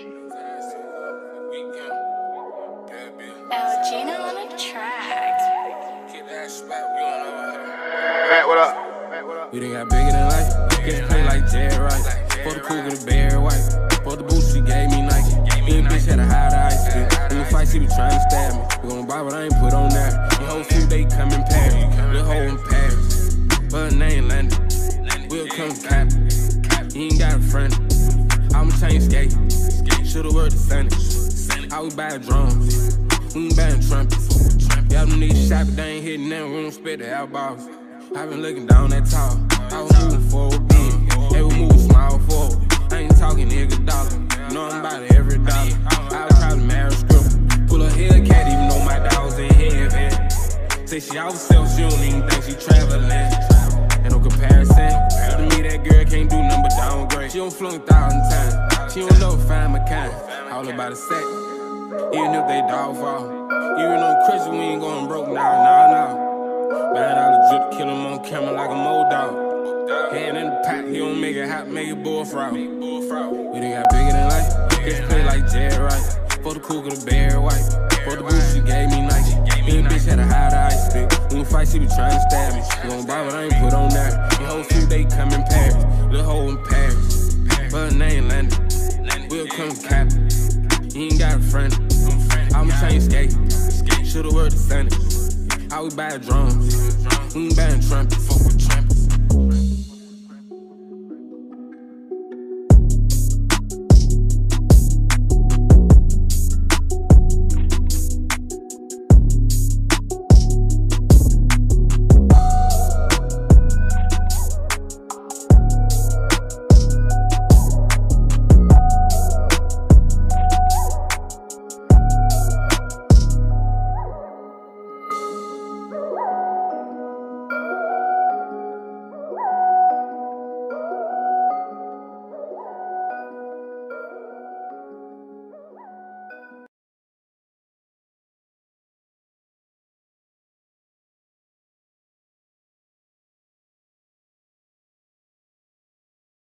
Gina on a track. Pat, what up? We done got bigger than life. Get play like Jerry Rice. For the cougar, the bear white. For the boots, she gave me Nike. This bitch had a hide ice cream. In the fight, she be trying to stab me. We gon' buy what I ain't put on there. The whole few they come in Paris. The whole in Paris. But her name London. We'll come cap. You ain't got a friend. I'm chain skate. Should've worked the Sunday. How we buy drums. We ain't buying trumpets. Y'all them niggas shot, but they ain't hitting them. We don't spit the outballs. I been looking down that tall. I was moving forward big. They was moving small forward. I ain't talking nigga dollar. Know I'm about it every dollar. I was trying to marry a scripper. Pull a Hellcat even though my dog was in heaven. Say she out herself, she don't even think she traveling. Ain't no comparison. To me that girl can't do nothing but downgrade. She don't flunk 1,000 times. She don't know find my kind. All about a sack. Even if they dog fall. Even on Christmas we ain't going broke now. $9 drip, kill him on camera like a mold dog. Hand in the pot, he don't make it hot, make it bullfrog. We done got bigger than life. Get play like Jerry Rice. For the cougar, the bear white. For the boots, she gave me Nike. This bitch had a hide ice pick. In the fight, she be trying to stab me. We gon' buy what I ain't put on there. The whole few they come in Paris. The whole in Paris. But her name London. We'll come cap. You ain't got a friend. I'm chain skate. Should've worked the Sunday. How we buy drums. We ain't buying trumpets.